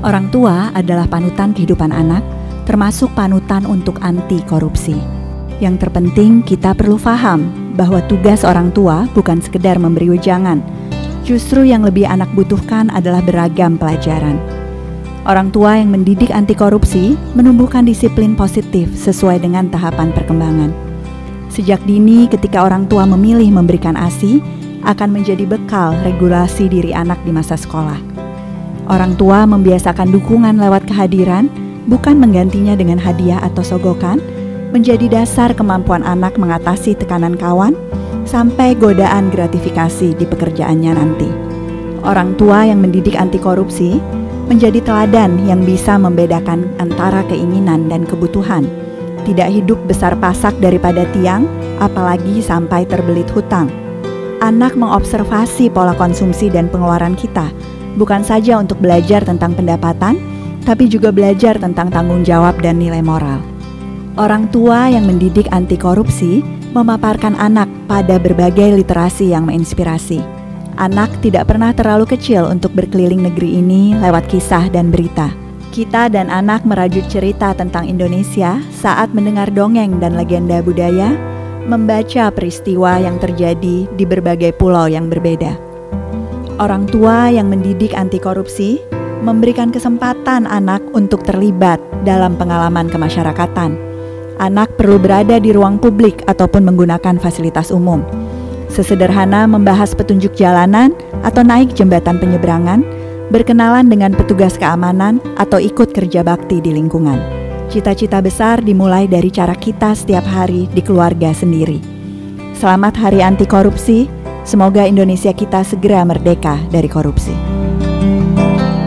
Orang tua adalah panutan kehidupan anak, termasuk panutan untuk anti korupsi. Yang terpenting kita perlu paham bahwa tugas orang tua bukan sekedar memberi wejangan. Justru yang lebih anak butuhkan adalah beragam pelajaran. Orang tua yang mendidik anti korupsi menumbuhkan disiplin positif sesuai dengan tahapan perkembangan. Sejak dini ketika orang tua memilih memberikan ASI, akan menjadi bekal regulasi diri anak di masa sekolah. Orang tua membiasakan dukungan lewat kehadiran, bukan menggantinya dengan hadiah atau sogokan, menjadi dasar kemampuan anak mengatasi tekanan kawan, sampai godaan gratifikasi di pekerjaannya nanti. Orang tua yang mendidik anti korupsi menjadi teladan yang bisa membedakan antara keinginan dan kebutuhan. Tidak hidup besar pasak daripada tiang, apalagi sampai terbelit hutang. Anak mengobservasi pola konsumsi dan pengeluaran kita, bukan saja untuk belajar tentang pendapatan, tapi juga belajar tentang tanggung jawab dan nilai moral. Orang tua yang mendidik anti korupsi memaparkan anak pada berbagai literasi yang menginspirasi. Anak tidak pernah terlalu kecil untuk berkeliling negeri ini lewat kisah dan berita. Kita dan anak merajut cerita tentang Indonesia saat mendengar dongeng dan legenda budaya, membaca peristiwa yang terjadi di berbagai pulau yang berbeda. Orang tua yang mendidik anti korupsi memberikan kesempatan anak untuk terlibat dalam pengalaman kemasyarakatan. Anak perlu berada di ruang publik ataupun menggunakan fasilitas umum. Sesederhana membahas petunjuk jalanan atau naik jembatan penyeberangan, berkenalan dengan petugas keamanan atau ikut kerja bakti di lingkungan. Cita-cita besar dimulai dari cara kita setiap hari di keluarga sendiri. Selamat Hari Anti Korupsi. Semoga Indonesia kita segera merdeka dari korupsi.